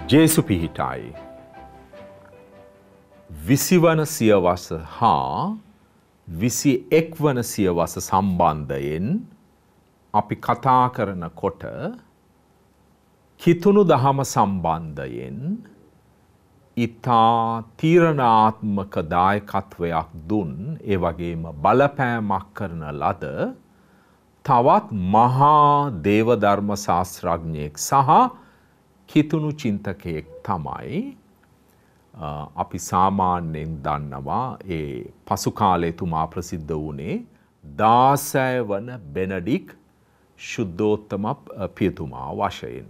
ජේසු පිහිටයි 20 වන සියවස හා 21 වන සියවස සම්බන්ධයෙන් අපි කතා කරනකොට කිතුණු දහම සම්බන්ධයෙන් ඉතා තීරණාත්මක දායකත්වයක් දුන් ඒ වගේම බලපෑමක් කරන ලද තවත් මහා දේවධර්ම ශාස්ත්‍රඥයෙක් සහ කිතුණු චින්තකයෙක් තමයි අපි සාමාන්‍යයෙන් දන්නවා ඒ පසු කාලේ තුමා ප්‍රසිද්ධ වුණේ 16 වන බෙනඩික් ශුද්ධෝත්තම පියතුමා වශයෙන්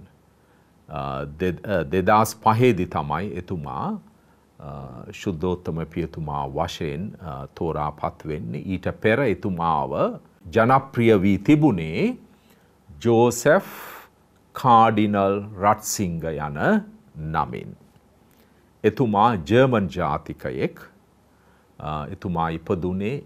2005 දී තමයි එතුමා ශුද්ධෝත්තම පියතුමා වශයෙන් තෝරාපත් වෙන්නේ. ඊට පෙර එතුමාව ජනප්‍රිය වී තිබුණේ ජෝසෙෆ් කාඩිනල් රට්සිංග යන නමින්. එතුමා ජර්මන් ජාතිකයෙක්. එතුමා ඉපදුනේ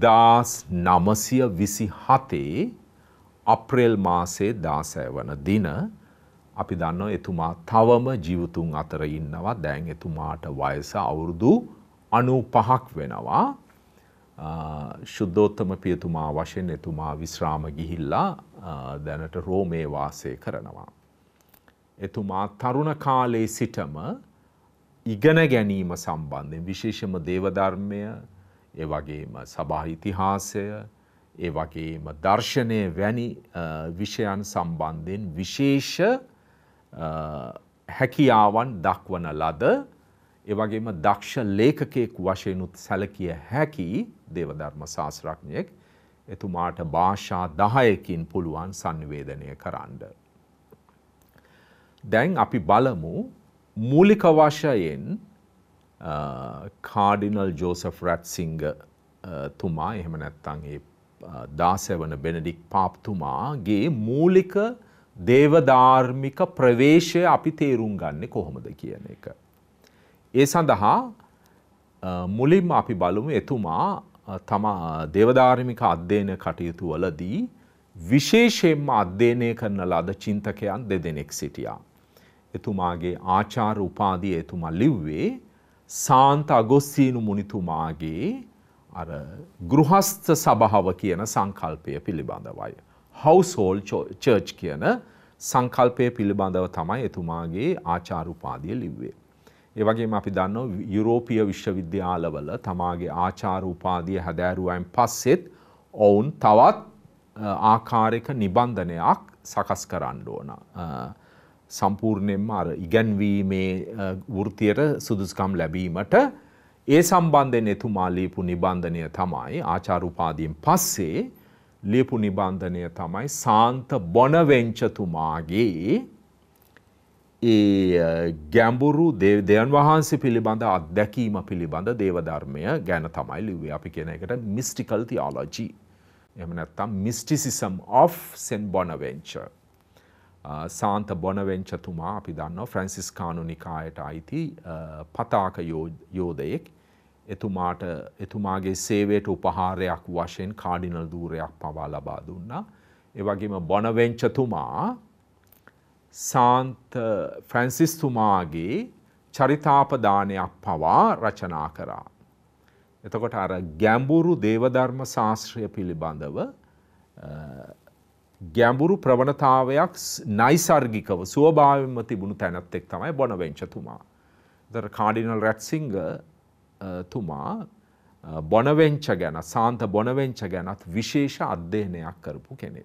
1927 අප්‍රේල් මාසේ 16 වන දින. අපි දන්නවා එතුමා තවම ජීවතුන් අතර ඉන්නවා. දැන් එතුමාට වයස අවුරුදු 95ක් වෙනවා. ශුද්ධෝත්තම පියතුමා වශයෙන් එතුමා විශ්‍රාම ගිහිල්ලා දැනට රෝමේ වාසය කරනවා. එතුමා තරුණ කාලයේ සිටම ඉගෙන ගැනීම සම්බන්ධයෙන් විශේෂම දේවධර්මය, ඒ වගේම සභා ඉතිහාසය, ඒ වගේම දර්ශනය වැනි විෂයන් සම්බන්ධයෙන් විශේෂ හැකියාවන් දක්වන ලද, ඒ වගේම දක්ෂ ලේඛකයෙක් වශයෙන් උත් සැලකිය හැකි දේවධර්ම ශාස්ත්‍රඥයෙක්. එතුමාට භාෂා 10කින් පුළුවන් සංවේදනය කරන්න. දැන් අපි බලමු මූලික වශයෙන් කාඩිනල් ජෝසෙෆ් රැට්සිංග තුමා එහෙම නැත්නම් ඒ 16 වන බෙනඩික් පාප්තුමාගේ මූලික දේවධාර්මික ප්‍රවේශය අපි තේරුම් ගන්නේ කොහොමද කියන එක. ඒ සඳහා මුලින්ම අපි බලමු එතුමා දේවධාර්මික අධ්‍යයන කටයුතු වලදී විශේෂයෙන්ම අධ්‍යයනය කරන ලද චින්තකයන් දෙදෙනෙක් සිටියා. එතුමාගේ ආචාර්ය උපාධිය එතුමා ලිව්වේ සාන්ත අගොස්තීනු මුනිතුමාගේ අර ගෘහස්ත සභාව කියන සංකල්පය පිළිබඳවයි. හවුස්හෝල්ඩ් චර්ච් කියන සංකල්පය පිළිබඳව තමයි එතුමාගේ ආචාර්ය උපාධිය ලිව්වේ. ඒ වගේම අපි දන්නවා යුරෝපීය විශ්වවිද්‍යාලවල තමාගේ ආචාර්ය උපාධිය හැදෑරුවායින් පස්සෙත් ඔවුන් තවත් ආකාරයක නිබන්ධනයක් සකස් කරන්න ඕන. සම්පූර්ණයෙන්ම අර ඉගැන්වීමේ වෘත්තියට සුදුසුකම් ලැබීමට ඒ සම්බන්ධයෙන් එතුමා ලියපු නිබන්ධනය තමයි ආචාර්ය උපාධියෙන් පස්සේ ලියපු නිබන්ධනය තමයි සාන්ත බොනවෙන්චතුමාගේ ඒ ගැඹුරු දෙවියන් වහන්සේ පිළිබඳ අත්දැකීම පිළිබඳ දේවධර්මය ගැන තමයි ලිව්වේ. අපි කියන එකට mystical theology. එහෙම නැත්නම් mysticism of Saint Bonaventure. සාන්ත බොනවෙන්චතුමා අපි දන්නවා ෆ්‍රැන්සිස්කානු නිකායට අයිති පතාක යෝධයෙක්. එතුමාගේ සේවයට උපහාරයක් වශයෙන් කාඩිනල් ධූරයක් පවා ලබා දුන්නා. ඒ වගේම බොනවෙන්චතුමා සාන්ත ෆ්‍රැන්සිස්තුමාගේ චරිතාපදානයක් පවා රචනා කරා. එතකොට අර ගැඹුරු දේවධර්ම ශාස්ත්‍රය පිළිබඳව ගැඹුරු ප්‍රවණතාවයක් නයිසර්ගිකව ස්වභාවයෙන්ම තිබුණු තැනැත්තෙක් තමයි බොනවෙන්චතුමා. ඒතර කාඩිනල් රැට්සිංග තුමා බොනවෙන්ච ගැන සාන්ත බොනවෙන්ච ගැනත් විශේෂ අධ්‍යයනයක් කරපු කෙනෙක්.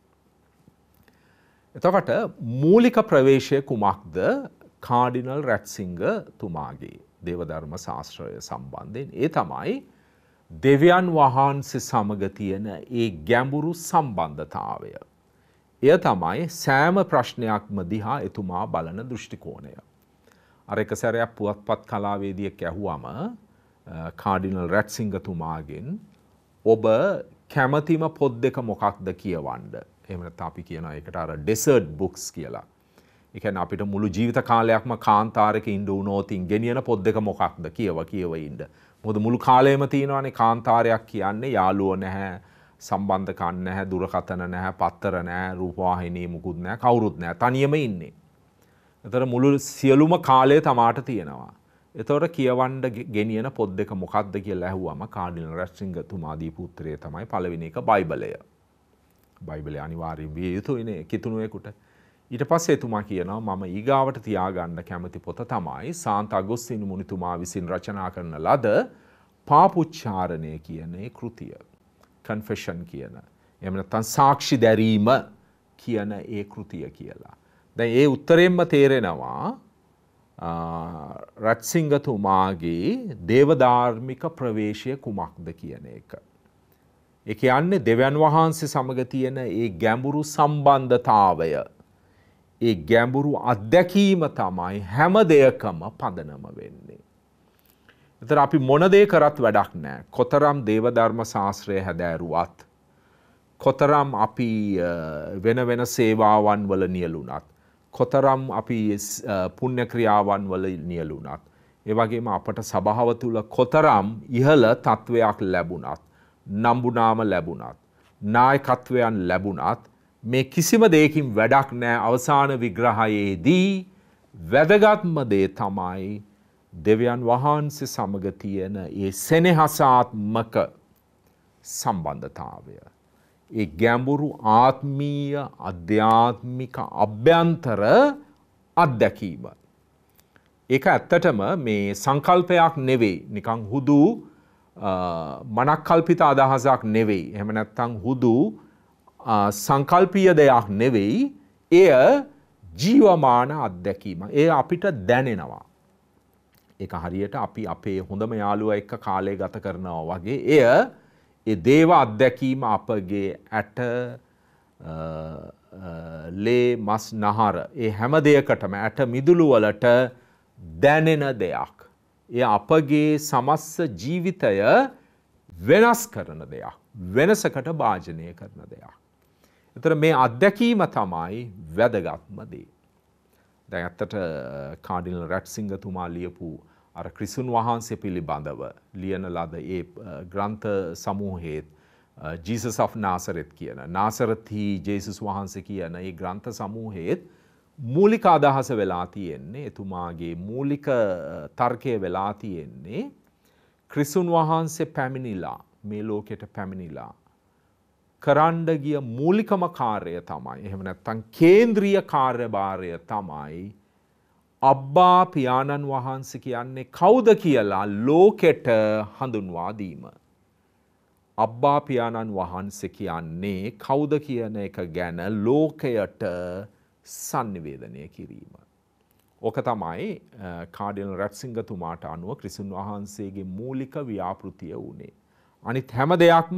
එතකොට මූලික ප්‍රවේශය කුමක්ද කාඩිනල් රැට්සිංග තුමාගේ දේවධර්ම ශාස්ත්‍රය සම්බන්ධයෙන්? ඒ තමයි දෙවියන් වහන්සේ සමග තියෙන ඒ ගැඹුරු සම්බන්ධතාවය. එය තමයි සෑම ප්‍රශ්නයක්ම දිහා එතුමා බලන දෘෂ්ටි කෝණය. අර එක සැරයක් පුවත්පත් කලාවේදියෙක් ඇහුවම කාඩිනල් රැට්සිංග තුමාගෙන් ඔබ කැමතිම පොත් දෙක මොකක්ද කියවන්න? එහෙම නැත්නම් අපි කියනවා ඒකට අර ඩෙසර්ට් බුක්ස් කියලා. ඒ කියන්නේ අපිට මුළු ජීවිත කාලයක්ම කාන්තාරයක ඉන්න උනෝතින් ගෙනියන පොත් දෙක මොකක්ද කියව ඉන්න. මොකද මුළු කාලයම තියෙනවානේ කාන්තාරයක් කියන්නේ යාළුවෝ නැහැ, සම්බන්ධකම් නැහැ, දුරකථන නැහැ, පත්තර නැහැ, රූපවාහිනී මුකුත් නැහැ, කවුරුත් නැහැ, තනියම ඉන්නේ. එතකොට මුළු සියලුම කාලය තමාට තියෙනවා. එතකොට කියවන්න ගෙනියන පොත් දෙක මොකක්ද කියලා ඇහුවම කාඩිනල් රැට්සින්ගර් තුමා දීපු උත්තරය තමයි පළවෙනි එක බයිබලය. බයිබලය අනිවාර්යෙන් විය යුතුයිනේ කිතුණුවෙකුට. ඊට පස්සේ එතුමා කියනවා මම ඊගාවට තියාගන්න කැමති පොත තමයි සාන්ත අගොස්තිනු මුනිතුමා විසින් රචනා කරන ලද පාපුච්චාරණය කියන ඒ කෘතිය. කන්ෆෙෂන් කියන. එහෙම නැත්නම් සාක්ෂි දැරීම කියන ඒ කෘතිය කියලා. දැන් ඒ උත්තරෙන්ම තේරෙනවා රත්සිංගතුමාගේ දේවධාර්මික ප්‍රවේශය කුමක්ද කියන එක. ඒ කියන්නේ දෙවියන් වහන්සේ සමග තියෙන ඒ ගැඹුරු සම්බන්ධතාවය, ඒ ගැඹුරු අත්දැකීම තමයි හැම දෙයකම පදනම වෙන්නේ. එතන අපි මොන දේ කරත් වැඩක් නැහැ. කොතරම් දේවධර්ම ශාස්ත්‍රය හැදෑරුවත්, කොතරම් අපි වෙන වෙන සේවාවන් වල නියලුණත්, කොතරම් අපි පුණ්‍ය ක්‍රියාවන් වල නියලුණත්, ඒ වගේම අපට සභාව තුල කොතරම් ඉහළ තත්වයක් ලැබුණත්, නම්බුනාම ලැබුණත්, නායකත්වයන් ලැබුණත් මේ කිසිම දෙයකින් වැඩක් නැහැ. අවසාන විග්‍රහයේදී වැදගත්ම දේ තමයි දෙවියන් වහන්සේ සමග තියෙන ඒ සෙනෙහසාත්මක සම්බන්ධතාවය. ඒ ගැඹුරු ආත්මීය අධ්‍යාත්මික අභ්‍යන්තර අත්දැකීම. ඒක ඇත්තටම මේ සංකල්පයක් නෙවෙයි. නිකන් හුදු මනක්කල්පිත අදහසක් නෙවෙයි. එහෙම නැත්නම් හුදු සංකල්පීය දෙයක් නෙවෙයි. එය ජීවමාන අත්දැකීම. ඒ අපිට දැනෙනවා. ඒක හරියට අපි අපේ හොඳම යාළුවා එක්ක කාලය ගත කරනවා වගේ. ඒ දේව අත්දැකීම අපගේ ඇට ලේ මස් නහර ඒ හැම දෙයකටම ඇට මිදුළු වලට දැනෙන දෙයක්. ඒ අපගේ සමස්ත ජීවිතය වෙනස් කරන දෙයක්. වෙනසකට භාජනය කරන දෙයක්. එතන මේ අත්දැකීම තමයි වැදගත්ම දේ. දැන් ඇත්තට කාඩිනල් රැට්සිංගර් තුමා ලියපු අර ක්‍රිස්තුන් වහන්සේ පිළිබඳව ලියන ලද ඒ ග්‍රන්ථ සමූහයේත් ජීසස් of නාසරෙත් කියන නාසරෙත්හි ජේසුස් වහන්සේ කියන ඒ ග්‍රන්ථ සමූහයේත් මූලික අදහස වෙලා තියෙන්නේ, එතුමාගේ මූලික තර්කය වෙලා තියෙන්නේ ක්‍රිස්තුන් වහන්සේ පැමිණිලා මේ ලෝකෙට පැමිණිලා කරන්න ගිය මූලිකම කාර්යය තමයි, එහෙම නැත්නම් කේන්ද්‍රීය කාර්යභාරය තමයි අබ්බා පියාණන් වහන්සේ කියන්නේ කවුද කියලා ලෝකෙට හඳුන්වා දීම. අබ්බා පියාණන් වහන්සේ කියන්නේ කවුද කියන එක ගැන ලෝකයට sannivedanaya කිරීම. ඕක තමයි කාඩිනල් රැට්සිංගර් තුමාට අනුව ක්‍රිස්තුන් වහන්සේගේ මූලික ව්‍යාපෘතිය වුණේ. අනිත් හැම දෙයක්ම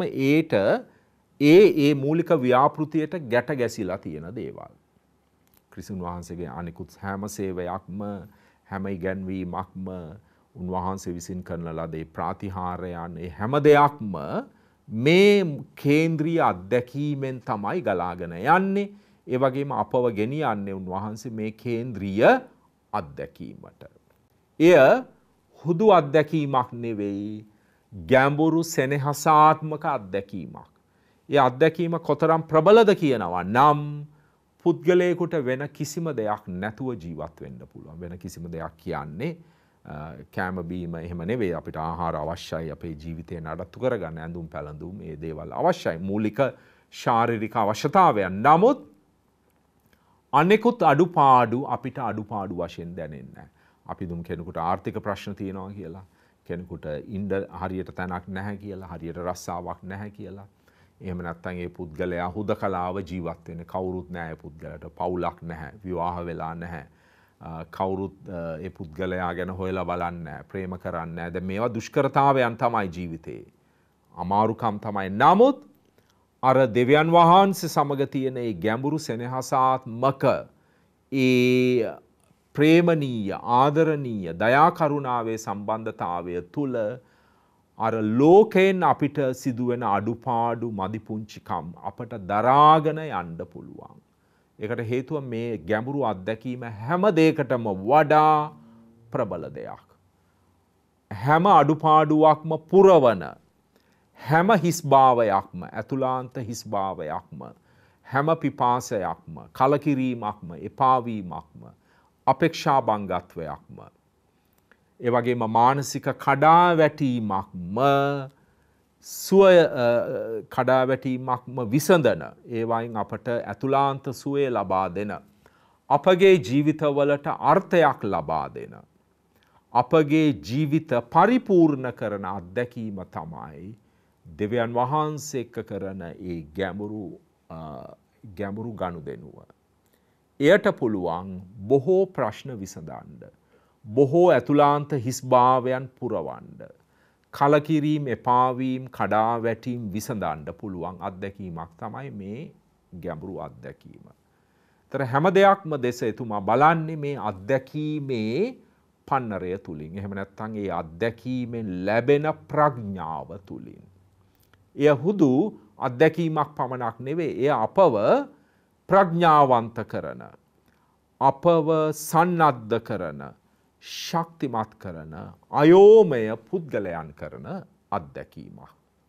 ඒ මූලික ව්‍යාපෘතියට ගැට ගැසිලා තියෙන දේවල්. ක්‍රිස්තුන් වහන්සේගේ අනිකුත් හැම සේවයක්ම, හැම ඉගැන්වීමක්ම, උන්වහන්සේ විසින් කරන ලද ඒ ප්‍රාතිහාර්යයන්, ඒ හැම දෙයක්ම මේ කේන්ද්‍රීය අත්දැකීමෙන් තමයි ගලාගෙන යන්නේ. ඒ වගේම අපව ගෙනියන්නේ උන්වහන්සේ මේ කේන්ද්‍රීය අත්දැකීමට. එය හුදු අත්දැකීමක් නෙවෙයි, ගැඹුරු සෙනෙහසාත්මක අත්දැකීමක්. ඒ අත්දැකීම කොතරම් ප්‍රබලද කියනවා නම් පුද්ගලයෙකුට වෙන කිසිම දෙයක් නැතුව ජීවත් වෙන්න පුළුවන්. වෙන කිසිම දෙයක් කියන්නේ කෑම බීම එහෙම නෙවෙයි. අපිට ආහාර අවශ්‍යයි අපේ ජීවිතේ නඩත්තු කරගන්න. ඇඳුම් පැළඳුම් මේ දේවල් අවශ්‍යයි. මූලික ශාරීරික අවශ්‍යතාවයන්. නමුත් අනෙකුත් අඩුපාඩු අපිට අඩුපාඩු වශයෙන් දැනෙන්නේ නැහැ. අපි දුම් කෙනෙකුට ආර්ථික ප්‍රශ්න තියෙනවා කියලා, කෙනෙකුට ඉන්න හරියට තැනක් නැහැ කියලා, හරියට රස්සාවක් නැහැ කියලා. එහෙම නැත්නම් ඒ පුද්ගලයා හුදකලාව ජීවත් වෙන්නේ. කවුරුත් නැහැ ඒ පුද්ගලයාට. පවුලක් නැහැ. විවාහ වෙලා නැහැ. කවුරුත් ඒ පුද්ගලයා ගැන හොයලා බලන්නේ නැහැ. ප්‍රේම කරන්නේ නැහැ. දැන් මේවා දුෂ්කරතාවයන් තමයි ජීවිතේ. අමාරුකම් තමයි. නමුත් අර දෙවියන් වහන්සේ සමග තියෙන ඒ ගැඹුරු සෙනෙහසාත්මක ඒ ප්‍රේමනීය, ආදරණීය, දයා කරුණාවේ සම්බන්ධතාවය තුල අර ලෝකයෙන් අපිට සිදුවෙන අඩුපාඩු මදිපුංචිකම් අපට දරාගෙන යන්න පුළුවන්. ඒකට හේතුව මේ ගැඹුරු අත්දැකීම හැම දෙයකටම වඩා ප්‍රබල දෙයක්. හැම අඩුපාඩුවක්ම පුරවන, හැම හිස්භාවයක්ම, ඇතුළාන්ත හිස්භාවයක්ම, හැම පිපාසයක්ම, කලකිරීමක්ම, එපාවීමක්ම අපේක්ෂා බංගත්වයක්ම ඒ වගේම මානසික කඩාවැටීමක්ම කඩාවැටීමක්ම විසඳන ඒවයින් අපට ඇතුලාන්ත සුවය ලබා දෙන අපගේ ජීවිතවලට අර්ථයක් ලබා දෙන අපගේ ජීවිත පරිපූර්ණ කරන අත්දැකීම තමයි දෙවියන් වහන්සේ එක්ක කරන ඒ ගැඹුරු ගනුදෙනුව. එයට පුළුවන් බොහෝ ප්‍රශ්න විසඳන්න, බොහෝ ඇතුලාන්ත හිස්භාවයන් පුරවන්න, කලකිරීම, එපාවීම්, කඩාවැටීම් විසඳන්න පුළුවන් අත්දැකීමක් තමයි මේ ගැඹුරු අත්දැකීම. තර හැම දෙයක්ම දෙස එතුමා බලන්නේ මේ අත්දැකීමේ පන්නරය තුලින්. එහෙම නැත්නම් ඒ අත්දැකීමෙන් ලැබෙන ප්‍රඥාව තුලින්. එය හුදු අත්දැකීමක් පමණක් නෙවෙයි, එය අපව ප්‍රඥාවන්ත කරන, අපව සන්නද්ධ කරන, ශක්තිමත් කරන, අයෝමය පුද්ගලයන් කරන අත්දැකීමක්.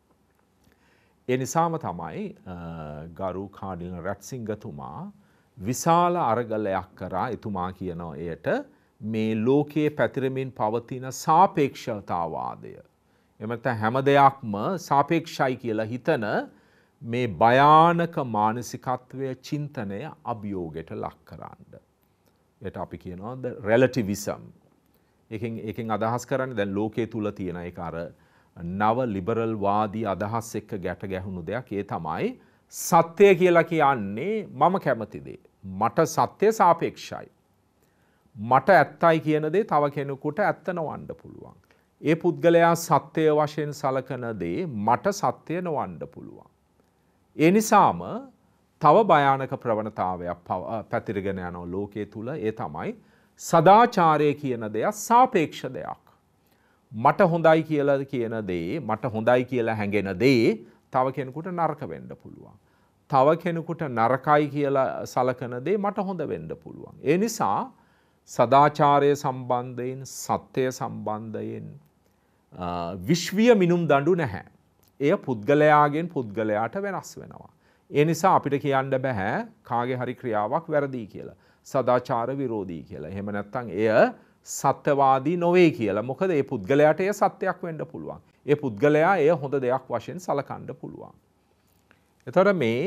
ඒ නිසාම තමයි ගරු කාඩිනල් රැට්සිංගතුමා විශාල අරගලයක් කරා. එතුමා කියනවා එයට මේ ලෝකයේ පැතිරමින් පවතින සාපේක්ෂතාවාදය. එහෙම නැත්නම් හැම දෙයක්ම සාපේක්ෂයි කියලා හිතන මේ භයානක මානසිකත්වය, චින්තනය අභියෝගයට ලක් කරන්න. ඒට අපි කියනවා the relativism. ඒකෙන් අදහස් කරන්නේ දැන් ලෝකයේ තුල තියෙන ඒක අර නව ලිබරල් වාදී අදහස් එක්ක ගැට ගැහුණු දෙයක්. ඒ තමයි සත්‍ය කියලා කියන්නේ මම කැමති දේ. මට සත්‍ය සාපේක්ෂයි. මට ඇත්තයි කියන දේ තව කෙනෙකුට ඇත්ත නොවන්න පුළුවන්. ඒ පුද්ගලයා සත්‍ය වශයෙන් සලකන දේ මට සත්‍ය නොවන්න පුළුවන්. ඒ නිසාම තව භයානක ප්‍රවණතාවයක් පැතිරගෙන යන ලෝකයේ තුල ඒ තමයි සදාචාරය කියන දෙය සාපේක්ෂ දෙයක්. මට හොඳයි කියලා කියන දේ, මට හොඳයි කියලා හැඟෙන දේ තව කෙනෙකුට නරක වෙන්න පුළුවන්. තව කෙනෙකුට නරකයි කියලා සලකන දේ මට හොඳ වෙන්න පුළුවන්. ඒ නිසා සදාචාරය සම්බන්ධයෙන්, සත්‍ය සම්බන්ධයෙන් විශ්වීය මිනුම් දඬු නැහැ. එය පුද්ගලයාගෙන් පුද්ගලයාට වෙනස් වෙනවා. ඒ නිසා අපිට කියන්න බෑ කාගේ හරි ක්‍රියාවක් වැරදි කියලා. සදාචාර විරෝධී කියලා. එහෙම නැත්නම් එය සත්‍යවාදී නොවේ කියලා. මොකද ඒ පුද්ගලයාට එය සත්‍යයක් වෙන්න පුළුවන්. ඒ පුද්ගලයා එය හොඳ දෙයක් වශයෙන් සලකන්න පුළුවන්. එතකොට මේ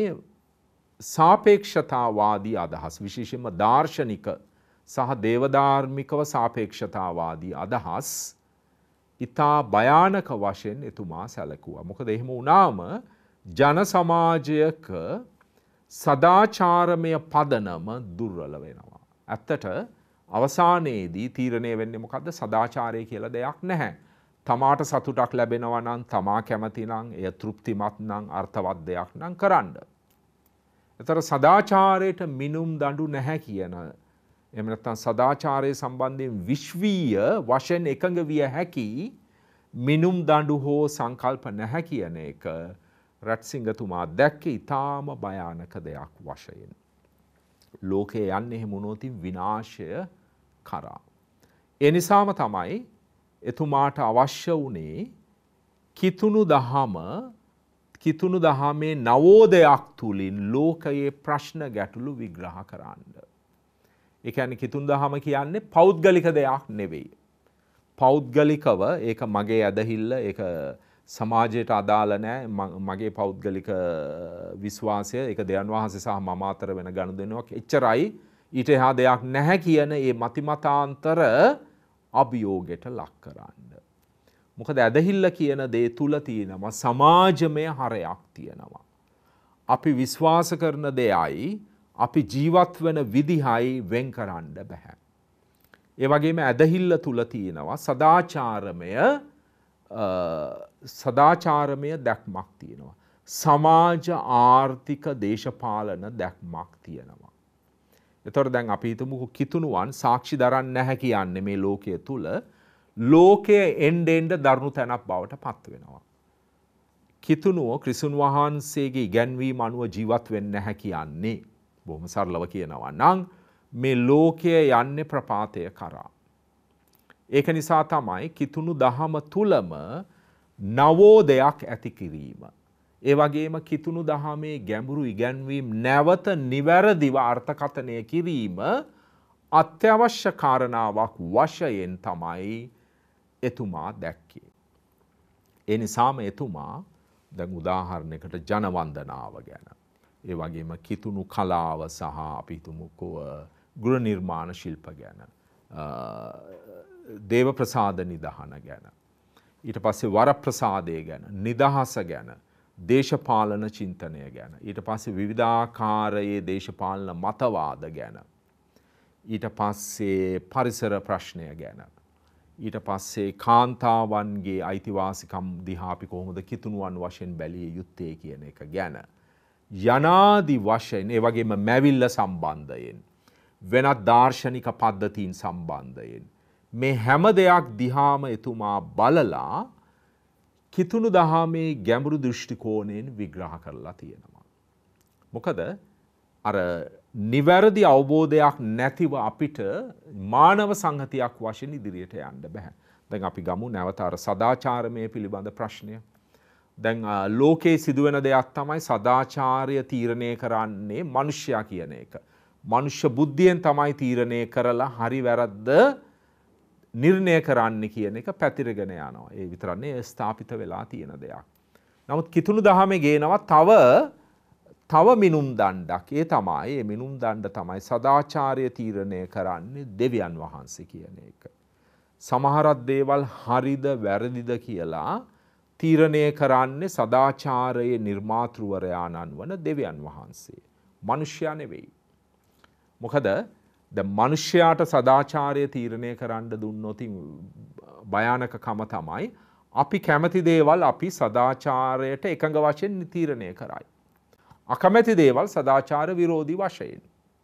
සාපේක්ෂතාවාදී අදහස්, විශේෂයෙන්ම දාර්ශනික සහ දේවධාර්මිකව සාපේක්ෂතාවාදී අදහස් ඉතා භයානක වශයෙන් එතුමා සැලකුවා. මොකද එහෙම වුණාම ජන සමාජයක සදාචාරමය පදනම දුර්වල වෙනවා. ඇත්තට අවසානයේදී තීරණය වෙන්නේ මොකද්ද? සදාචාරය කියලා දෙයක් නැහැ. තමාට සතුටක් ලැබෙනවා නම්, තමා කැමති නම්, එය තෘප්තිමත් නම්, අර්ථවත් දෙයක් නම් කරන්න. ඒතර සදාචාරයට මිනුම් දඬු නැහැ කියන, එහෙම නැත්නම් සදාචාරය සම්බන්ධයෙන් විශ්වීය වශයෙන් එකඟ විය හැකි මිනුම් දඬු හෝ සංකල්ප නැහැ කියන එක රැට්සිංගතුමා දැක්කේ ඊටාම භයානක දෙයක් වශයෙන්. ලෝකයේ යන්නේ එහෙම වුණොත් විනාශය කරා. ඒ නිසාම තමයි එතුමාට අවශ්‍ය වුණේ කිතුණු දහමේ නවෝදයක් තුලින් ලෝකයේ ප්‍රශ්න ගැටලු විග්‍රහ කරන්න. ඒ කියන්නේ කිතුණු දහම කියන්නේ පෞද්ගලික දෙයක් නෙවෙයි. පෞද්ගලිකව ඒක මගේ ඇදහිල්ල, ඒක සමාජයට අදාළ නැහැ, මගේ පෞද්ගලික විශ්වාසය, ඒක දෙවියන් වහන්සේ සහ මම අතර වෙන ගනුදෙනුවක්, එච්චරයි, ඊට එහා දෙයක් නැහැ කියන මේ මතිමතාන්තර අභියෝගයට ලක් කරන්න. මොකද ඇදහිල්ල කියන දේ තුල තියෙනවා සමාජමය හරයක් තියෙනවා. අපි විශ්වාස කරන දෙයයි අපි ජීවත් වෙන විදිහයි වෙන් කරන්න බෑ. ඒ වගේම ඇදහිල්ල තුල තියෙනවා සදාචාරමය දැක්මක් තියෙනවා. සමාජ ආර්ථික දේශපාලන දැක්මක් තියෙනවා. එතකොට දැන් අපි හිතමුකෝ කිතුණුවන් සාක්ෂි දරන්නේ නැහැ කියන්නේ මේ ලෝකයේ තුල ලෝකයේ එන්ඩෙන්ඩ දරුණු තැනක් බවට පත් වෙනවා. කිතුණුව ක්‍රිස්තුන් වහන්සේගේ ඉගැන්වීම අනුව ජීවත් වෙන්නේ නැහැ කියන්නේ බොහොම සරලව කියනවා නම් මේ ලෝකයේ යන්නේ ප්‍රපාතය කරා. ඒක නිසා තමයි කිතුණු දහම තුලම නවෝදයක් ඇති කිරීම, ඒ වගේම කිතුණු දහමේ ගැඹුරු ඉගැන්වීම් නැවත නිවැරදිව අර්ථකථනය කිරීම අත්‍යවශ්‍ය කාරණාවක් වශයෙන් තමයි එතුමා දැක්කේ. ඒ නිසාම එතුමා දැන් උදාහරණයකට ජනවන්දනාව ගැන, ඒ වගේම කිතුණු කලාව සහ අපි හිතමුකෝ ගෘහ නිර්මාණ ශිල්ප ගැන, දේව ප්‍රසාද නිදහන ගැන, ඊට පස්සේ වරප්‍රසාදය ගැන, නිදහස ගැන, දේශපාලන චින්තනය ගැන, ඊට පස්සේ විවිධාකාරයේ දේශපාලන මතවාද ගැන, ඊට පස්සේ පරිසර ප්‍රශ්නය ගැන, ඊට පස්සේ කාන්තාවන්ගේ අයිතිවාසිකම් දිහා අපි කොහොමද කිතුණුවන් වශයෙන් බැලිය යුත්තේ කියන එක ගැන යනාදි වශයෙන්, ඒ වගේම මැවිල්ල සම්බන්ධයෙන්, වෙනත් දාර්ශනික පද්ධතීන් සම්බන්ධයෙන් මේ හැම දෙයක් දිහාම එතුමා බලලා කිතුණු දහමේ ගැඹුරු දෘෂ්ටි කෝණයෙන් විග්‍රහ කරලා තියෙනවා. මොකද අර නිවැරදි අවබෝධයක් නැතිව අපිට මානව සංහතියක් වශයෙන් ඉදිරියට යන්න බෑ. දැන් අපි ගමු නැවත අර සදාචාරමය පිළිබඳ ප්‍රශ්නය. දැන් ලෝකයේ සිදුවෙන දෙයක් තමයි සදාචාරය තීරණය කරන්නේ මනුෂ්‍යයා කියන එක. මනුෂ්‍ය බුද්ධියෙන් තමයි තීරණය කරලා හරි වැරද්ද නිර්ණය කරන්න කියන එක පැතිරගෙන යනවා. ඒ විතරන්නේ ස්ථාපිත වෙලා තියෙන දෙයක්. නමුත් කිතුණු දහමේ ගේනවා තව මිනුම් දණ්ඩක්. ඒ තමයි, ඒ මිනුම් දණ්ඩ තමයි සදාචාරය තීරණය කරන්නේ දෙවියන් වහන්සේ කියන එක. සමහරක් දේවල් හරිද වැරදිද කියලා තීරණය කරන්නේ සදාචාරයේ නිර්මාතෘවරයාණන් වන දෙවියන් වහන්සේ. මනුෂ්‍යයා නෙවෙයි. මොකද දැන් මනුෂ්‍යයාට සදාචාරය තීරණය කරන්න දුන්නොත් භයානකකම තමයි අපි කැමති දේවල් අපි සදාචාරයට එකඟ වශයෙන් තීරණය කරයි. අකමැති දේවල් සදාචාර විරෝධී වශයෙන්.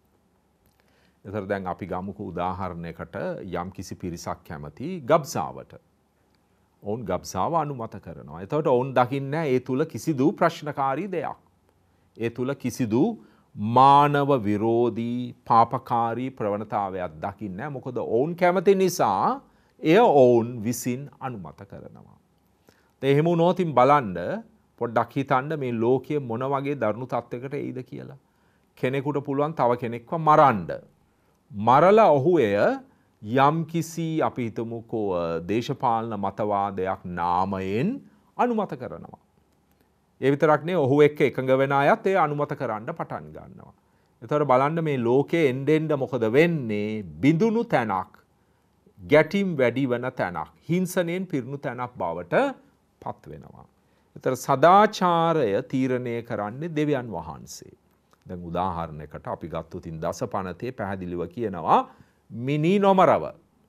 එතකොට දැන් අපි ගමුකෝ උදාහරණයකට යම් කිසි පිරිසක් කැමති ගබ්සාවට. ඔවුන් ගබ්සාව අනුමත කරනවා. එතකොට ඔවුන් දකින්නේ ඒ තුල කිසිදු ප්‍රශ්නකාරී දෙයක්. ඒ තුල කිසිදු මානව විරෝධී පාපකාරී ප්‍රවණතාවයක් දකින්නේ නැහැ. මොකද ඔවුන් කැමති නිසා එය ඔවුන් විසින් අනුමත කරනවා. එහෙම වුණොත් බලන්න පොඩ්ඩක් හිතන්න මේ ලෝකයේ මොන වගේ දරුණු තත්යකට එයිද කියලා. කෙනෙකුට පුළුවන් තව කෙනෙක්ව මරන්න. මරලා ඔහු එය යම් කිසි අපි හිතමුකෝ දේශපාලන මතවාදයක් නාමයෙන් අනුමත කරනවා. ඒ විතරක් නෙවෙයි ඔහු එක්ක එකඟ වෙන අයත් ඒ අනුමත කරන්න පටන් ගන්නවා. ඒතකොට බලන්න මේ ලෝකයේ එන්නෙන්ද මොකද වෙන්නේ? බිඳුණු තැනක්, ගැටීම් වැඩි වෙන තැනක්, හිංසනයෙන් පිරුණු තැනක් බවට පත් වෙනවා. ඒතර සදාචාරය තීරණය කරන්නේ දෙවියන් වහන්සේ. දැන් උදාහරණයකට අපි ගත්තොත් දසපනතේ පැහැදිලිව කියනවා මිනි නොමරව.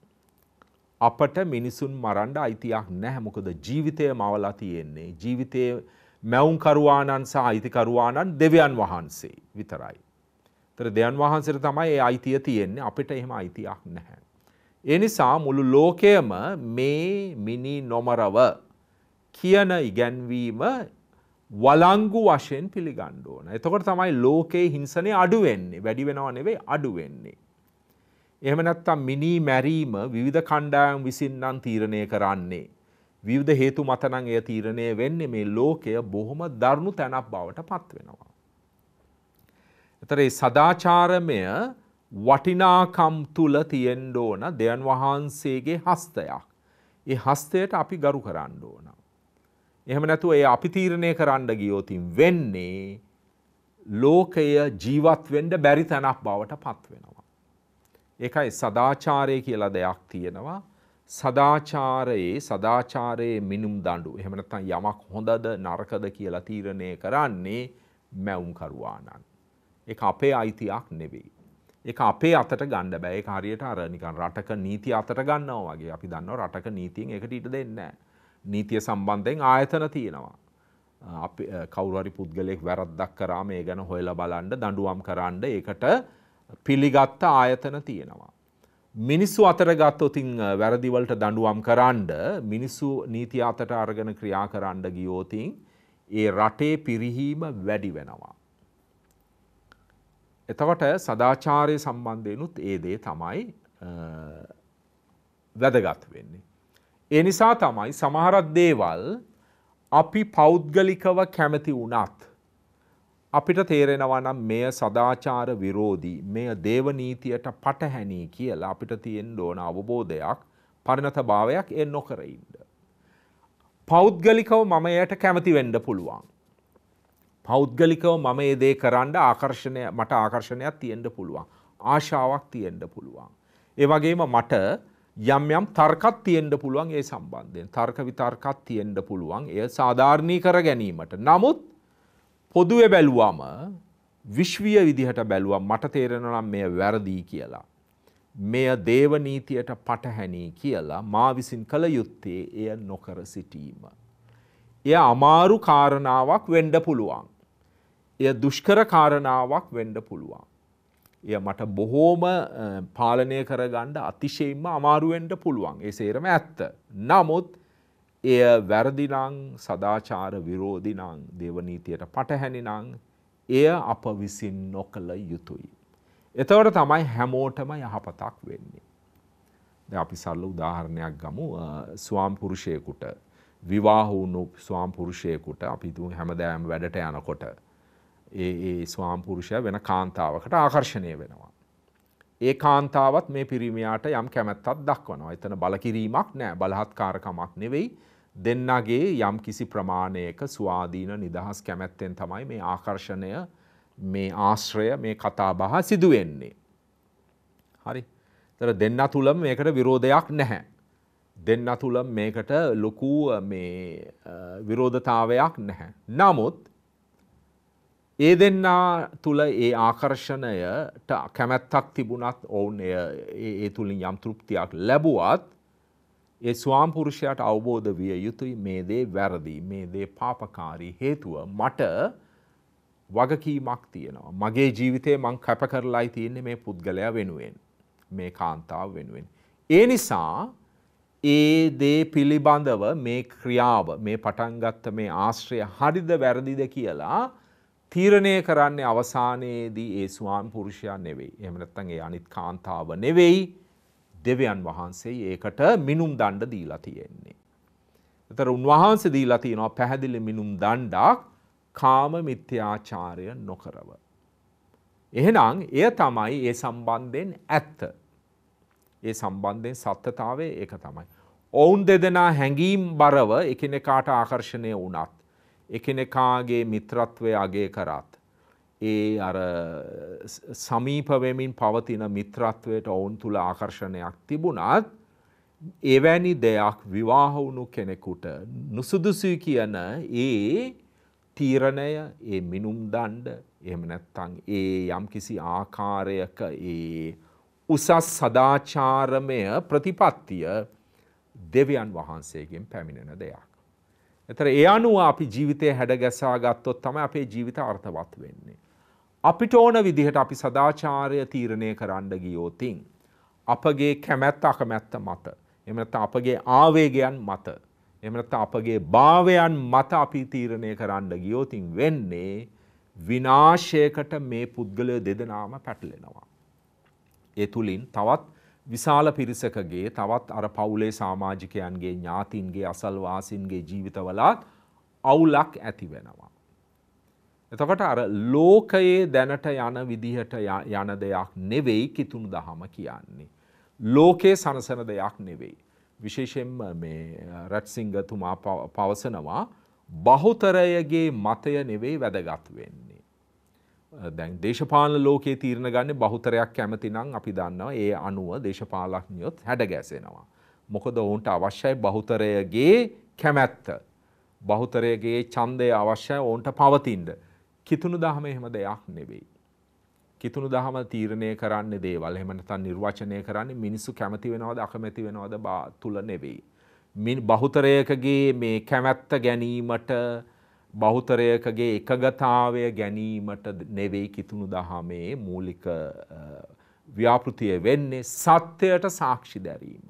අපට මිනිසුන් මරන්න අයිතියක් නැහැ. මොකද ජීවිතය මවලා තියෙන්නේ. ජීවිතයේ මැවුම්කරුවාණන් සහ අයිතිකරුවාණන් දෙවියන් වහන්සේ විතරයි. ඒතර දෙවියන් වහන්සේට තමයි ඒ අයිතිය තියෙන්නේ. අපිට එහෙම අයිතියක් නැහැ. ඒ නිසා මුළු ලෝකයම මේ මිනි නොමරව කියන ඉගැන්වීම වළංගු වශයෙන් පිළිගන්න ඕන. එතකොට තමයි ලෝකයේ හිංසනය අඩු වෙන්නේ. වැඩි වෙනව නෙවෙයි අඩු වෙන්නේ. එහෙම නැත්නම් මිනි මැරීම විවිධ කණ්ඩායම් විසින් නම් තීරණය කරන්නේ. විවිධ හේතු මත නම් එය තීරණය වෙන්නේ මේ ලෝකය බොහොම දරුණු තැනක් බවට පත් වෙනවා. ඒතර මේ සදාචාරමය වටිනාකම් තුල තියෙන්න ඕන දෙවියන් වහන්සේගේ හස්තයක්. ඒ හස්තයට අපි ගරු කරන්න ඕන. එහෙම නැතුව ඒ අපි තීරණය කරන්න ගියොත් වෙන්නේ ලෝකය ජීවත් වෙන්න බැරි තැනක් බවට පත් වෙනවා. ඒකයි සදාචාරය කියලා දෙයක් තියෙනවා. සදාචාරයේ මිනුම් දඬු. එහෙම නැත්නම් යමක් හොඳද නරකද කියලා තීරණය කරන්නේ මැවුම්කරුවාණන්. ඒක අපේ අයිතියක් නෙවෙයි. ඒක අපේ අතට ගන්න බෑ. ඒක හරියට අර නිකන් රටක නීතිය අතට ගන්නවා වගේ. අපි දන්නවා රටක නීතියෙන් ඒකට ඊට දෙන්නේ නැහැ. නීතිය සම්බන්ධයෙන් ආයතන තියෙනවා. අපි කවුරු හරි පුද්ගලයෙක් වැරද්දක් කරාම ඒ ගැන හොයලා බලන්න දඬුවම් කරන්න ඒකට පිළිගත්ත ආයතන තියෙනවා. මිනිස්සු අතර ගත්තොත් වැරදි වලට දඬුවම් කරන්න මිනිස්සු නීතිය අතට අරගෙන ක්‍රියා කරන්න ගියොත් ඒ රටේ පිරිහීම වැඩි වෙනවා. එතකොට සදාචාරය සම්බන්ධයෙන්ුත් ඒ දේ තමයි වැදගත් වෙන්නේ. ඒ නිසා තමයි සමහරක් දේවල් අපි පෞද්ගලිකව කැමති වුණත් අපිට තේරෙනවා නම් මෙය සදාචාර විරෝධී, මෙය දේව නීතියට පටහැනි කියලා අපිට තියෙන්න ඕන අවබෝධයක්, පරිණත භාවයක් ඒ නොකර ඉන්න. පෞද්ගලිකව මම එයට කැමති වෙන්න පුළුවන්. පෞද්ගලිකව මම ඒ දේ කරන්න මට ආකර්ෂණයක් තියෙන්න පුළුවන්. ආශාවක් තියෙන්න පුළුවන්. ඒ වගේම මට යම් යම් තර්කත් තියෙන්න පුළුවන් ඒ සම්බන්ධයෙන්. තර්ක විතර්කත් තියෙන්න පුළුවන් එය සාධාරණී කර ගැනීමට. නමුත් පොදුවේ බැලුවම විශ්වීය විදිහට බැලුවම මට තේරෙනවා නම් මෙය වැරදි කියලා. මෙය දේව නීතියට පටහැනි කියලා මා විසින් කළ යුත්තේ එය නොකර සිටීම. එය අමාරු කාරණාවක් වෙන්න පුළුවන්. එය දුෂ්කර කාරණාවක් වෙන්න පුළුවන්. එය මට බොහෝම පාලනය කරගන්න අතිශයින්ම අමාරු වෙන්න පුළුවන්. ඒ සේරම ඇත්ත. නමුත් එය වැරදි නම්, සදාචාර විරෝධී නම්, දේව නීතියට පටහැනි නම් එය අප විසින් නොකළ යුතුයි. එතකොට තමයි හැමෝටම යහපතක් වෙන්නේ. දැන් අපි සරල උදාහරණයක් ගමු. ස්වාම පුරුෂයෙකුට, විවාහ වුණු ස්වාම පුරුෂයෙකුට අපි තුන් හැමදාම වැඩට යනකොට ඒ ස්වාම පුරුෂයා වෙන කාන්තාවකට ආකර්ෂණය වෙනවා. ඒ කාන්තාවත් මේ පිරිමියාට යම් කැමැත්තක් දක්වනවා. එතන බලකිරීමක් නෑ, බලහත්කාරකමක් නෙවෙයි. දෙන්නගේ යම් කිසි ප්‍රමාණයක ස්වාධීන නිදහස් කැමැත්තෙන් තමයි මේ ආකර්ෂණය, මේ ආශ්‍රය, මේ කතාබහ සිදු වෙන්නේ. හරි. ඒතර දෙන්න තුලම මේකට විරෝධයක් නැහැ. දෙන්න තුල මේකට ලොකු මේ විරෝධතාවයක් නැහැ. නමුත් ඒ දෙන්නා තුල ඒ ආකර්ෂණයට කැමැත්තක් තිබුණත් ඔවුන් ඒ තුලින් යම් තෘප්තියක් ලැබුවත් ඒ ස්වාම පුරුෂයාට අවබෝධ විය යුතුයි මේ දේ වැරදි, මේ දේ පාපකාරී. හේතුව මට වගකීමක් තියෙනවා. මගේ ජීවිතේ මං කැප කරලායි තියෙන්නේ මේ පුද්ගලයා වෙනුවෙන්, මේ කාන්තාව වෙනුවෙන්. ඒ නිසා ඒ දේ පිළිබඳව මේ ක්‍රියාව, මේ පටන් ගත්ත මේ ආශ්‍රය හරිද වැරදිද කියලා තීරණය කරන්නේ අවසානයේදී ඒ ස්වාම පුරුෂයා නෙවෙයි. එහෙම නැත්නම් ඒ අනිත් කාන්තාව නෙවෙයි, දෙවියන් වහන්සේ ඒකට මිනුම් දණ්ඩ දීලා තියෙන්නේ. ඒතර උන්වහන්සේ දීලා තියෙනවා පැහැදිලි මිනුම් දණ්ඩක් කාම මිත්‍යාචාරය නොකරව. එහෙනම් එය තමයි ඒ සම්බන්ධයෙන් ඇත්ත. ඒ සම්බන්ධයෙන් සත්‍යතාවය ඒක තමයි. ඔවුන් දෙදෙනා හැඟීම් බරව එකිනෙකාට ආකර්ෂණය වුණත්, එකිනෙකාගේ මිත්‍රත්වය අගය කරත්, ඒ අර සමීප වෙමින් පවතින මිත්‍රත්වයට ඔවුන් තුල ආකර්ෂණයක් තිබුණත්, එවැනි දෙයක් විවාහ වුණු කෙනෙකුට නුසුදුසුයි කියන ඒ තීරණය, ඒ මිනුම් දණ්ඩ, එහෙම නැත්නම් ඒ යම්කිසි ආකාරයක ඒ උසස් සදාචාරමය ප්‍රතිපත්තිය දෙවියන් වහන්සේගෙන් පැමිණෙන දෙයක්. එතර ඒ අනුව අපි ජීවිතය හැඩගැසා ගත්තොත් තමයි අපේ ජීවිත අර්ථවත් වෙන්නේ. අපිට ඕන විදිහට අපි සදාචාරය තීරණය කරන්න ගියොතින් අපගේ කැමැත්ත අකමැත්ත මත, එහෙම නැත්නම් අපගේ ආවේගයන් මත, එහෙම නැත්නම් අපගේ භාවයන් මත අපි තීරණය කරන්න ගියොතින් වෙන්නේ විනාශයකට මේ පුද්ගලය දෙදෙනාම පැටලෙනවා. ඒ තුලින් තවත් විශාල පිරිසකගේ, තවත් අර පවුලේ සමාජිකයන්ගේ, ඥාතීන්ගේ, අසල්වාසීන්ගේ ජීවිතවලත් අවුලක් ඇති වෙනවා. එතකොට අර ලෝකයේ දැනට යන විදිහට යන දෙයක් නෙවෙයි කිතුණු දහම කියන්නේ. ලෝකයේ සනසන දෙයක් නෙවෙයි. විශේෂයෙන්ම මේ රට්සිංගතුමා පවසනවා බහුතරයගේ මතය නෙවෙයි වැදගත් වෙන්නේ. දැන් දේශපාලන ලෝකයේ තීරණ ගන්න බහුතරයක් කැමති නම් අපි දන්නවා ඒ අනුව දේශපාලඥයොත් හැඩගැසෙනවා. මොකද ඔවුන්ට අවශ්‍යයි බහුතරයගේ කැමැත්ත. බහුතරයගේ ඡන්දය අවශ්‍යයි ඔවුන්ට පවතින්න. කිතුණු දහම එහෙම දෙයක් නෙවෙයි. කිතුණු දහම තීරණය කරන්නේ දේවල්, එහෙම නැත්නම් නිර්වචනය කරන්නේ මිනිස්සු කැමති වෙනවද අකමැති වෙනවද තුල නෙවෙයි. බහුතරයකගේ මේ කැමැත්ත ගැනීමට, බහුතරයකගේ එකගතාවය ගැනීමට නෙවෙයි කිතුණු දහමේ මූලික ව්‍යාපෘතිය වෙන්නේ සත්‍යයට සාක්ෂි දැරීම.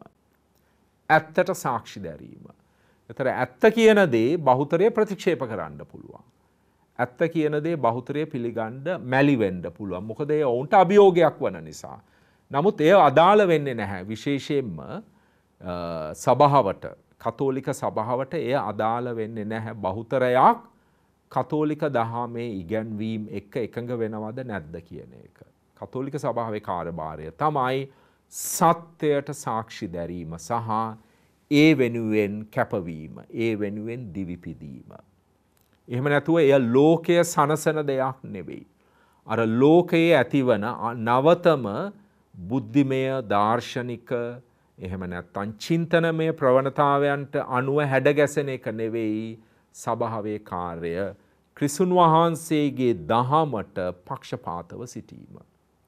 ඇත්තට සාක්ෂි දැරීම. ඒතර ඇත්ත කියන දේ බහුතරය ප්‍රතික්ෂේප කරන්න පුළුවන්. ඇත්ත කියන දේ බහුතරය පිළිගන්න මැලි වෙන්න පුළුවන්. මොකද ඒ ඔවුන්ට අභියෝගයක් වන නිසා. නමුත් එය අදාළ වෙන්නේ නැහැ. විශේෂයෙන්ම සභාවට, කතෝලික සභාවට එය අදාළ වෙන්නේ නැහැ. බහුතරයක් කතෝලික දහමේ ඉගැන්වීම් එක්ක එකඟ වෙනවද නැද්ද කියන එක. කතෝලික සභාවේ කාර්යභාරය තමයි සත්‍යයට සාක්ෂි දැරීම සහ ඒ වෙනුවෙන් කැපවීම, ඒ වෙනුවෙන් දිවිපිදීම. එහෙම නැතුව එය ලෝකය සනසන දෙයක් නෙවෙයි. අර ලෝකයේ ඇතිවන නවතම බුද්ධිමය දාර්ශනික එහෙම නැත්නම් චින්තනමය ප්‍රවණතාවයන්ට අනුව හැඩගැසෙන එක නෙවෙයි සභාවේ කාර්යය. ක්‍රිස්තුන් වහන්සේගේ දහමට පක්ෂපාතව සිටීම.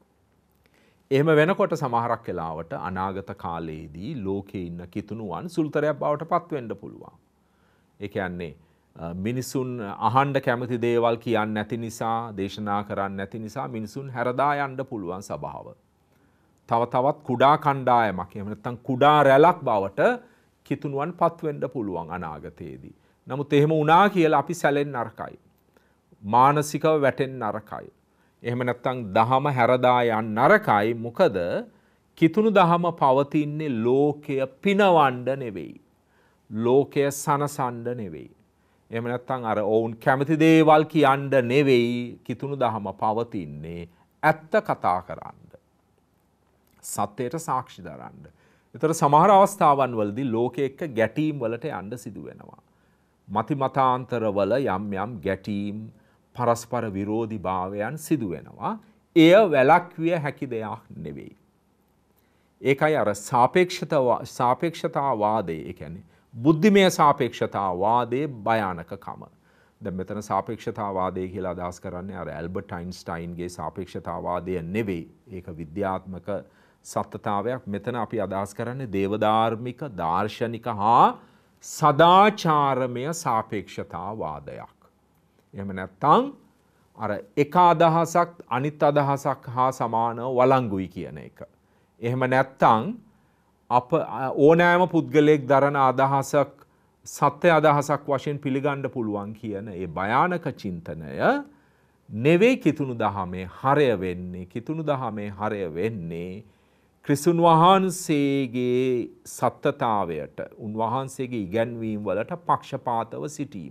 එහෙම වෙනකොට සමහරක් වෙලාවට අනාගත කාලයේදී ලෝකේ ඉන්න කිතුණුවන් සුළුතරයක් බවට පත් වෙන්න පුළුවන්. ඒ කියන්නේ මිනිසුන් අහන්න කැමති දේවල් කියන්නේ නැති නිසා, දේශනා කරන්නේ නැති නිසා මිනිසුන් හැරදා යන්න පුළුවන් සභාව. තව තවත් කුඩා කණ්ඩායමක් එහෙම නැත්නම් කුඩා රැලක් බවට කිතුණුවන් පත් වෙන්න පුළුවන් අනාගතයේදී. නමුත් එහෙම වුණා කියලා අපි සැලෙන්න නරකයි. මානසිකව වැටෙන්න නරකයි. එහෙම නැත්නම් දහම හැරදා යන්න නරකයි. මොකද කිතුණු දහම පවතින්නේ ලෝකය පිනවන්න නෙවෙයි. ලෝකය සනසන්න නෙවෙයි. එහෙම නැත්නම් අර ඔවුන් කැමති දේවල් කියන්න නෙවෙයි කිතුණු දහම පවතින්නේ ඇත්ත කතා කරන්න. සත්‍යයට සාක්ෂි දරන්න. ඒතර සමහර අවස්ථාවන් වලදී ලෝකෙ එක්ක ගැටීම් වලට යන්න සිදු වෙනවා. මති මතාන්තරවල යම් යම් ගැටීම් පරස්පර විරෝධී භාවයන් සිදු වෙනවා. එය වැළැක්විය හැකි දෙයක් නෙවෙයි. ඒකයි අර සාපේක්ෂතාවාදයේ, ඒ කියන්නේ බුද්ධිමය සාපේක්ෂතාවාදයේ භයානකකම. දැන් මෙතන සාපේක්ෂතාවාදය කියලා අදහස් කරන්නේ අර ඇල්බර්ට් අයින්ස්ටයින්ගේ සාපේක්ෂතාවාදය නෙවෙයි. ඒක විද්‍යාත්මක සත්‍යතාවයක්. මෙතන අපි අදහස් කරන්නේ දේවධාර්මික, දාර්ශනික හා සදාචාරමය සාපේක්ෂතාවාදයක්. එහෙම නැත්නම් අර එක අදහසක් අනිත් අදහසක් හා සමානව වළංගුයි කියන එක. එහෙම නැත්නම් අප ඕනෑම පුද්ගලයෙක් දරන අදහසක් සත්‍ය අදහසක් වශයෙන් පිළිගන්න පුළුවන් කියන ඒ භයානක චින්තනය නෙවෙයි කිතුණු දහමේ හරය වෙන්නේ. කිතුණු දහමේ හරය වෙන්නේ ක්‍රිස්තුන් වහන්සේගේ සත්‍යතාවයට, උන්වහන්සේගේ ඉගැන්වීම් වලට පක්ෂපාතව සිටීම.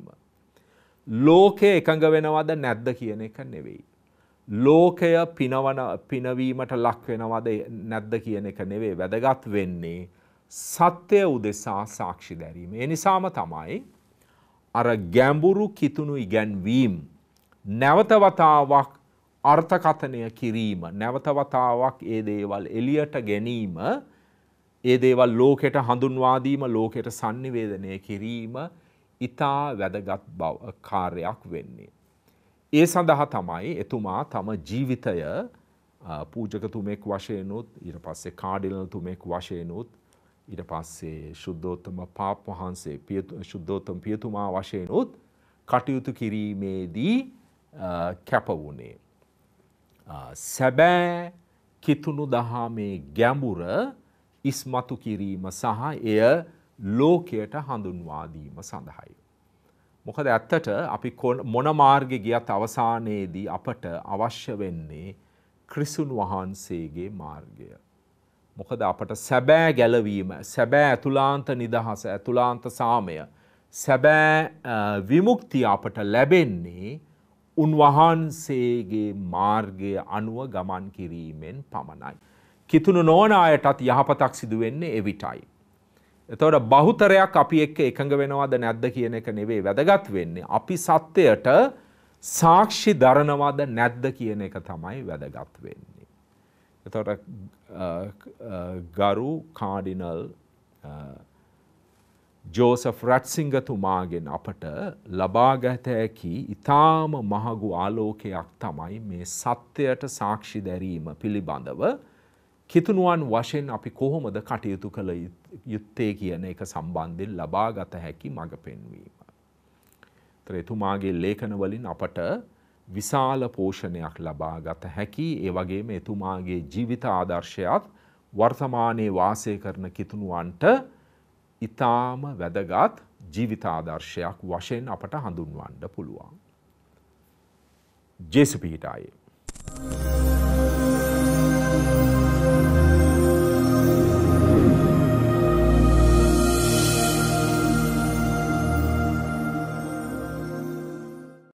ලෝකය එකඟ වෙනවද නැද්ද කියන එක නෙවෙයි. ලෝකය පිනවීමට ලක් වෙනවද නැද්ද කියන එක නෙවෙයි. වැදගත් වෙන්නේ සත්‍ය උදෙසා සාක්ෂි දැරීම. ඒ නිසාම තමයි අර ගැඹුරු කිතුණු ඉගැන්වීම් නැවත වතාවක් අර්ථකථනය කිරීම, නැවත වතාවක් ඒ දේවල් එළියට ගැනීම, ඒ දේවල් ලෝකෙට හඳුන්වා දීම, ලෝකෙට sannivedanaya කිරීම ඉතා වැදගත් කාර්යයක් වෙන්නේ. ඒ සඳහා තමයි එතුමා තම ජීවිතය පූජකතුමෙක් වශයෙන්ුත්, ඊට පස්සේ කාඩිනල්තුමෙක් වශයෙන්ුත්, ඊට පස්සේ ශුද්ධෝත්තම පාප් වහන්සේ ශුද්ධෝත්තම පියතුමා වශයෙන්ුත් කටයුතු කිරීමේදී කැප වුණේ. සැබෑ කිතුණු දහමේ ගැඹුර ඉස්මතු කිරීම සහ එය ලෝකයට හඳුන්වා දීම සඳහායි. මොකද ඇත්තට අපි මොන මාර්ගෙ ගියත් අවසානයේදී අපට අවශ්‍ය වෙන්නේ ක්‍රිස්තුන් වහන්සේගේ මාර්ගය. මොකද අපට සැබෑ ගැලවීම, සැබෑ ඇතුළාන්ත නිදහස, ඇතුළාන්ත සාමය, සැබෑ විමුක්තිය අපට ලැබෙන්නේ උන්වහන්සේගේ මාර්ගය අනුව ගමන් කිරීමෙන් පමණයි. කිතුණු නොවන අයටත් යහපතක් සිදු වෙන්නේ එවිටයි. එතකොට බහුතරයක් අපි එක්ක එකඟ වෙනවද නැද්ද කියන එක නෙවෙයි වැදගත් වෙන්නේ. අපි සත්‍යයට සාක්ෂි දරනවද නැද්ද කියන එක තමයි වැදගත් වෙන්නේ. එතකොට ගරු කාඩිනල් ජෝසප් රැට්සිංගර් තුමාගෙන් අපට ලබාගත හැකි ඊටාම මහඟු ආලෝකයක් තමයි මේ සත්‍යයට සාක්ෂි දැරීම පිළිබඳව කිතුණුවන් වශයෙන් අපි කොහොමද කටයුතු කළ යුත්තේ කියන එක සම්බන්ධයෙන් ලබාගත හැකි මඟ පෙන්වීම. එතුමාගේ ලේඛන වලින් අපට විශාල පෝෂණයක් ලබාගත හැකි. ඒ වගේම එතුමාගේ ජීවිත ආදර්ශයත් වර්තමානයේ වාසය කරන කිතුණුවන්ට ඊටාම වැදගත් ජීවිත ආදර්ශයක් වශයෙන් අපට හඳුන්වන්න පුළුවන්. ජේසු පිහිටායේ